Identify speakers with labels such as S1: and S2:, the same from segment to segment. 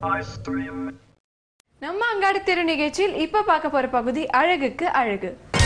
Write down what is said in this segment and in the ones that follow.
S1: நம்ம அங்காடி தெரு நிகழ்ச்சியில் இப்ப பார்க்க போற பகுதி அழகுக்கு அழகு.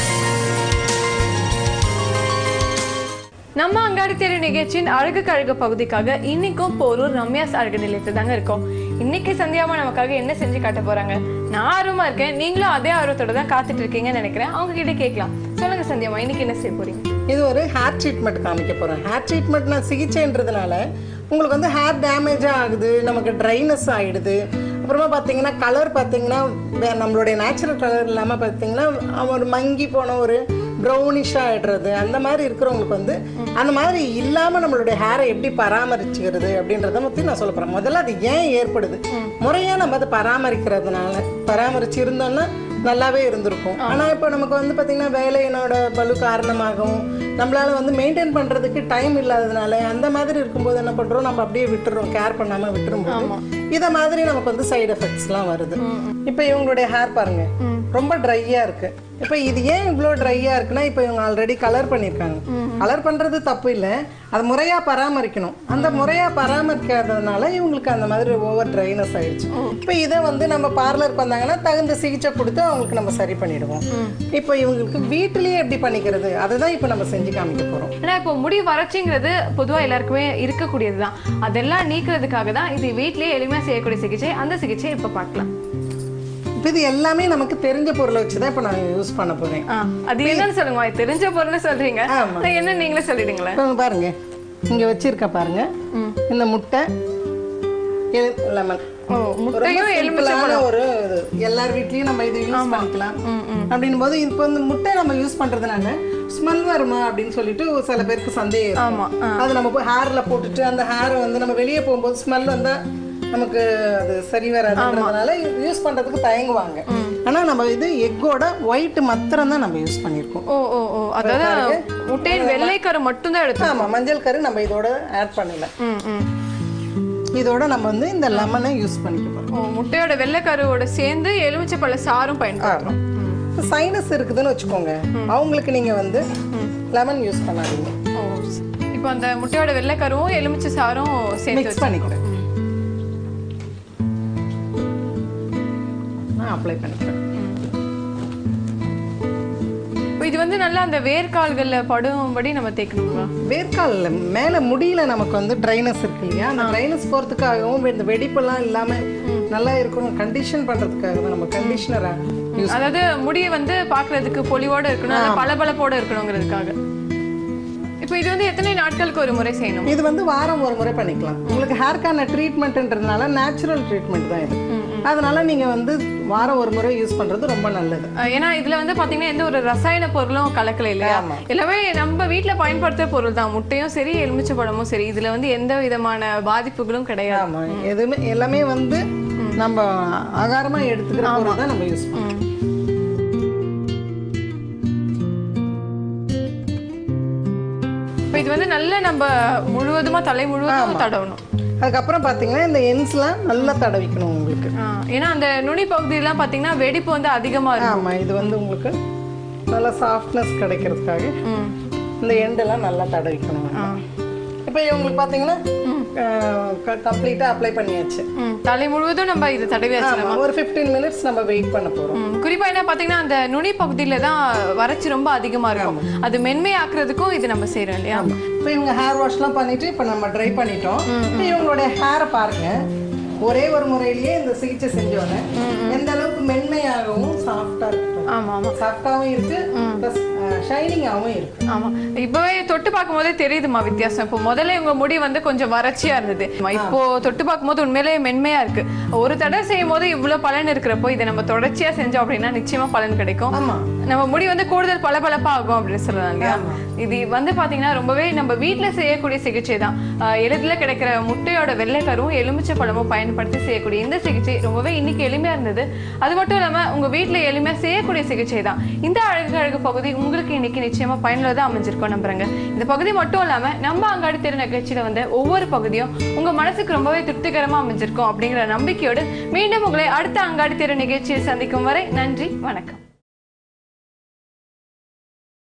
S1: நம்ம அங்காடி தெரு நிகழ்ச்சியின் அழகுக்கு அழகு பகுதிக்காக இன்னைக்கும் போரூர் ரம்யாஸ் அழகு நிலையத்தில் தாங்க இருக்கோம். இன்னைக்கு சந்தியாமா நமக்காக என்ன செஞ்சு காட்ட போறாங்க? நான் ஆர்வமா இருக்கேன், நீங்களும் அதே ஆர்வத்தோட தான் காத்துட்டு இருக்கீங்கன்னு நினைக்கிறேன். அவங்க கிட்ட கேட்கலாம். சொல்லுங்க சந்தியாமா, இன்னைக்கு என்ன செய்ய போறீங்க?
S2: இது ஒரு ஹேர் ட்ரீட்மெண்ட் காமிக்க போறேன். ஹேர் ட்ரீட்மெண்ட்னா சிகிச்சைன்றதுனால உங்களுக்கு வந்து ஹேர் டேமேஜ் ஆகுது, நமக்கு ட்ரைனஸ் ஆகிடுது. அப்புறமா பார்த்தீங்கன்னா கலர் பார்த்தீங்கன்னா நம்மளுடைய நேச்சுரல் கலர் இல்லாமல் பார்த்தீங்கன்னா ஒரு மங்கி போன ஒரு ப்ரௌனிஷாக ஆகிடுறது. அந்த மாதிரி இருக்கிறவங்களுக்கு வந்து அந்த மாதிரி இல்லாமல் நம்மளுடைய ஹேரை எப்படி பராமரிச்சுக்கிறது அப்படின்றத பற்றி நான் சொல்ல போகிறேன். முதல்ல அது ஏன் ஏற்படுது, முறையாக நம்ம அதை பராமரிச்சு இருந்தோம்னா நல்லாவே இருந்திருக்கும். ஆனால் இப்போ நமக்கு வந்து பார்த்தீங்கன்னா வேலையினோட பலு காரணமாகவும் நம்மளால வந்து மெயின்டைன் பண்ணுறதுக்கு டைம் இல்லாததுனால அந்த மாதிரி இருக்கும்போது என்ன பண்ணுறோம், நம்ம அப்படியே விட்டுறோம், கேர் பண்ணாமல் விட்டுரும்போது இதை மாதிரி நமக்கு வந்து சைடு எஃபெக்ட்ஸ்லாம் வருது. இப்போ இவங்களுடைய ஹேர் பாருங்க ரொம்ப ட்ரையாக இருக்கு. இப்போ இது ஏன் இவ்வளோ ட்ரையாக இருக்குன்னா, இப்போ இவங்க ஆல்ரெடி கலர் பண்ணியிருக்காங்க. கலர் பண்ணுறது தப்பு இல்லை, அது முறையாக பராமரிக்கணும். அந்த முறையாக பராமரிக்காததுனால இவங்களுக்கு அந்த மாதிரி ஓவர் ட்ரைனஸ் ஆயிடுச்சு. இப்போ இதை வந்து நம்ம பார்லருக்கு வந்தாங்கன்னா தகுந்த சிகிச்சை கொடுத்து அவங்களுக்கு நம்ம சரி பண்ணிடுவோம். இப்போ இவங்களுக்கு வீட்டிலேயே எப்படி பண்ணிக்கிறது அதுதான் இப்போ நம்ம செஞ்சு காமிக்க போகிறோம்.
S1: ஏன்னா இப்போ முடி வறட்சிங்கிறது பொதுவாக எல்லாருக்குமே இருக்கக்கூடியது தான். அதெல்லாம் நீக்கிறதுக்காக தான் இது வீட்டிலேயே எளிமையாக செய்யக்கூடிய சிகிச்சை. அந்த சிகிச்சை இப்போ பார்க்கலாம்.
S2: இது எல்லாமே நமக்கு தெரிஞ்ச பொருளை வச்சுதான் இப்ப நான் யூஸ் பண்ண போறேன்.
S1: அது என்னன்னு சொல்லுங்க. தெரிஞ்ச பொருள்னு சொல்றீங்க, என்ன நீங்களே சொல்லிடுங்களேன்.
S2: பாருங்க இங்க வச்சிருக்க பாருங்க, இந்த முட்டை, லெமன். முட்டையும் எலுமிச்சம்பழம் ஒரு எல்லார் வீட்லயும் நம்ம இது யூஸ் பண்ணிக்கலாம். அப்படின் போது இப்போ இந்த முட்டை நம்ம யூஸ் பண்றதுனால ஸ்மெல் வருமா அப்படின்னு சொல்லிட்டு சில பேருக்கு சந்தேகம். அது நம்ம ஹேர்ல போட்டுட்டு அந்த ஹேர் வந்து நம்ம வெளியே போகும்போது ஸ்மெல் வந்தா நமக்கு அது சரி வராதுன்றதுனால யூஸ் பண்றதுக்கு தயங்குவாங்க. ஆனா நம்ம இது எக்கோட ஒயிட் மாத்திரம் தான் நம்ம யூஸ் பண்ணிருக்கோம்.
S1: அதாவது முட்டையின் வெள்ளை கரு மட்டும் தான் எடுத்தோம்.
S2: ஆமா, மஞ்சள் கரு நம்ம இதோட ஆட் பண்ணல. இதோட நம்ம வந்து இந்த லெமனை யூஸ் பண்ணிக்க போறோம்.
S1: முட்டையோட வெள்ளை கருவோட சேர்ந்து எலுமிச்சம்பழ சாறும் பயன்படுத்துறோம்.
S2: சைனஸ் இருக்குதுன்னு வச்சுக்கோங்க, அவங்களுக்கு நீங்க வந்து லெமன் யூஸ் பண்ணாதீங்க.
S1: இப்போ அந்த முட்டையோட வெள்ளை கருவும் எலுமிச்சை சாறும் சேர்த்து
S2: மிக்ஸ் பண்ணிக்கிறேன். அப்ளை பண்ணிக்கிறேன்.
S1: இது வந்து நல்லா அந்த வேர்க்கால்கள்ல படும்படி நம்ம தேய்க்கணுங்களா?
S2: வேர்க்கால்ல மேல முடியல நமக்கு வந்து ட்ரைனஸ் இருக்கு இல்லையா, அந்த ட்ரைனஸ் போறதுக்காகவும் இந்த வெடிப்பெல்லாம் இல்லாம நல்லா இருக்கணும் கண்டிஷன் பண்றதுக்காக தான் நம்ம கண்டிஷனரா யூஸ்.
S1: அதாவது முடி வந்து பாக்குறதுக்கு பொலிவோட இருக்கணும், பளபளப்போட இருக்கணுங்கிறதுக்காக. இப்போ இது வந்து எத்தனை நாட்களுக்கு ஒரு முறை செய்யணும்?
S2: இது வந்து வாரம் ஒரு முறை பண்ணிக்கலாம். உங்களுக்கு ஹேர்க்கான ட்ரீட்மெண்ட்ன்றதுனால நேச்சுரல் ட்ரீட்மெண்ட் தான் இது. அதனால நீங்க வந்து வாரம் ஒரு முறை யூஸ் பண்றது ரொம்ப நல்லது.
S1: ஏன்னா இதுல வந்து பாத்தீங்கன்னா எந்த ஒரு ரசாயன பொருளும் கலக்கல இல்லையா, எல்லாமே நம்ம வீட்டுல பயன்படுத்துற பொருள் தான். முட்டையும் சரி எலுமிச்சை பழமும் சரி, இதுல வந்து எந்த விதமான பாதிப்புகளும் கிடையாது.
S2: ஆமா, எதுவுமே எல்லாமே வந்து நம்ம ஆகாரமா எடுத்துக்கிற பொருள் தான் நம்ம யூஸ் பண்ணுவோம்.
S1: இது வந்து நல்ல நம்ம முழுவதுமா தலை முழுவதும் தடவணும்.
S2: அதுக்கப்புறம் பாத்தீங்கன்னா இந்த எண்ட்ஸ்லாம் நல்லா தடவிக்கணும் உங்களுக்கு.
S1: ஏன்னா அந்த நுனி பகுதியெல்லாம் பாத்தீங்கன்னா வெடிப்பு வந்து அதிகமா இருக்கும்.
S2: ஆமா, இது வந்து உங்களுக்கு நல்லா சாஃப்ட்னஸ் கிடைக்கிறதுக்காக இந்த எண்டெல்லாம் நல்லா தடவிக்கணும். இப்போ இவங்களுக்கு பாத்தீங்கன்னா கம்ப்ளீட்டா அப்ளை பண்ணியாச்சு.
S1: தலை முழுவதும் நம்ம இது தடவியாச்சு.
S2: ஒரு 15 மினிட்ஸ் நம்ம வெயிட் பண்ண போறோம்.
S1: குறிப்பா என்ன பாத்தீங்கன்னா அந்த நுனி பகுதியில தான் வறட்சி ரொம்ப அதிகமா இருக்கும். அது மென்மையாக்குறதுக்கும் இது நம்ம செய்யறோம் இல்லையா.
S2: இப்போ இவங்க ஹேர் வாஷ்லாம் பண்ணிட்டு இப்போ நம்ம ட்ரை பண்ணிட்டோம். இவங்களுடைய ஹேரை பாருங்க, ஒரே ஒரு முறையிலேயே இந்த சிகிச்சை செஞ்சோன்னே எந்த அளவுக்கு மென்மையாகவும் சாஃப்டா இருக்கு.
S1: ஆமா ஆமா,
S2: சாஃப்டாவும் இருக்கு, பிளஸ் ஷைனிங்காவும் இருக்கு.
S1: ஆமா, இப்பவே தொட்டு பார்க்கும் போதே தெரியுதுமா வித்தியாசம். இப்போ முதல்ல இவங்க முடி வந்து கொஞ்சம் வறட்சியா இருந்தது, இப்போ தொட்டு பார்க்கும் போது உண்மையிலேயே மென்மையா இருக்கு. ஒரு தடவை செய்யும் போது இவ்வளவு பலன் இருக்கிறப்போ இதை நம்ம தொடர்ச்சியா செஞ்சோம் அப்படின்னா நிச்சயமா பலன் கிடைக்கும். நம்ம முடி வந்து கூடுதல் பளபளப்பா ஆகும் அப்படின்னு சொல்லலாம் இல்லையா. இது வந்து பாத்தீங்கன்னா ரொம்பவே நம்ம வீட்டுல செய்யக்கூடிய சிகிச்சை தான். எளிதில் கிடைக்கிற முட்டையோட வெள்ளைக்கரும் எலுமிச்சை பழமும் பயன்படுத்தி செய்யக்கூடிய இந்த சிகிச்சை ரொம்பவே இன்னைக்கு எளிமையா இருந்தது. அது மட்டும் இல்லாம உங்க வீட்டுல எளிமையா செய்யக்கூடிய சிகிச்சை தான். இந்த அழகு பகுதி உங்களுக்கு இன்னைக்கு நிச்சயமா பயனுள்ளதா அமைஞ்சிருக்கும் நம்புறேங்க. இந்த பகுதி மட்டும் இல்லாம நம்ம அங்காடி தெரு நிகழ்ச்சியில வந்து ஒவ்வொரு பகுதியும் உங்க மனசுக்கு ரொம்பவே திருப்திகரமா அமைஞ்சிருக்கும் அப்படிங்கிற நம்பிக்கையோடு மீண்டும் உங்களை அடுத்த அங்காடி தெரு நிகழ்ச்சியை சந்திக்கும் வரை நன்றி, வணக்கம்.